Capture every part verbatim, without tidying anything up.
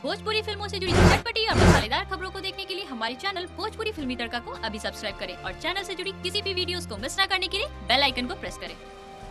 भोजपुरी फिल्मों से जुड़ी चटपटी और मसालेदार खबरों को देखने के लिए हमारे चैनल भोजपुरी फिल्मी तड़का को अभी सब्सक्राइब करें और चैनल से जुड़ी किसी भी वीडियोस को मिस न करने के लिए बेल आइकन को प्रेस करें।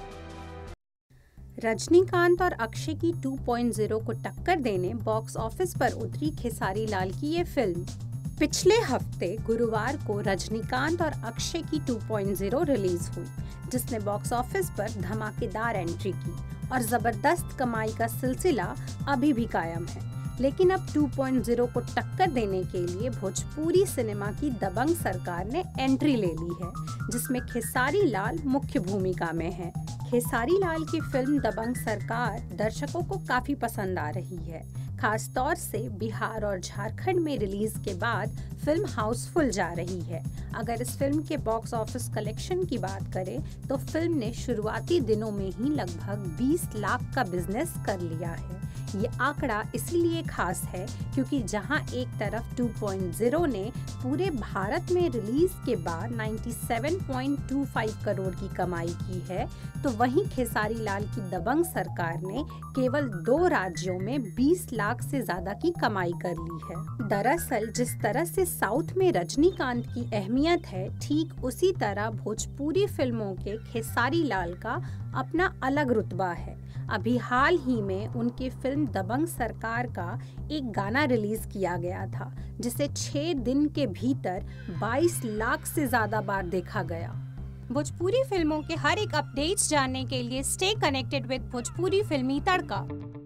रजनीकांत और अक्षय की टू पॉइंट ज़ीरो को टक्कर देने बॉक्स ऑफिस पर उतरी खेसारी लाल की ये फिल्म पिछले हफ्ते गुरुवार को रजनीकांत और अक्षय की टू पॉइंट ज़ीरो रिलीज हुई, जिसने बॉक्स ऑफिस पर धमाकेदार एंट्री की और जबरदस्त कमाई का सिलसिला अभी भी कायम है। लेकिन अब टू पॉइंट ज़ीरो को टक्कर देने के लिए भोजपुरी सिनेमा की दबंग सरकार ने एंट्री ले ली है, जिसमें खेसारी लाल मुख्य भूमिका में है। खेसारी लाल की फिल्म दबंग सरकार दर्शकों को काफी पसंद आ रही है। खास तौर से बिहार और झारखंड में रिलीज के बाद फिल्म हाउसफुल जा रही है। अगर इस फिल्म के बॉक्स ऑफिस कलेक्शन की बात करें तो फिल्म ने शुरुआती दिनों में ही लगभग बीस लाख का बिजनेस कर लिया है। ये आंकड़ा इसीलिए खास है क्योंकि जहां एक तरफ टू पॉइंट ज़ीरो ने पूरे भारत में रिलीज के बाद सत्तानवे पॉइंट दो पाँच करोड़ की कमाई की है, तो वहीं खेसारी लाल की दबंग सरकार ने केवल दो राज्यों में बीस लाख से ज्यादा की कमाई कर ली है। दरअसल जिस तरह से साउथ में रजनीकांत की अहमियत है, ठीक उसी तरह भोजपुरी फिल्मों के खेसारी लाल का अपना अलग रुतबा है। अभी हाल ही में उनकी फिल्म दबंग सरकार का एक गाना रिलीज किया गया था, जिसे छह दिन के भीतर बाईस लाख से ज्यादा बार देखा गया। भोजपुरी फिल्मों के हर एक अपडेट्स जानने के लिए स्टे कनेक्टेड विद भोजपुरी फिल्मी तड़का।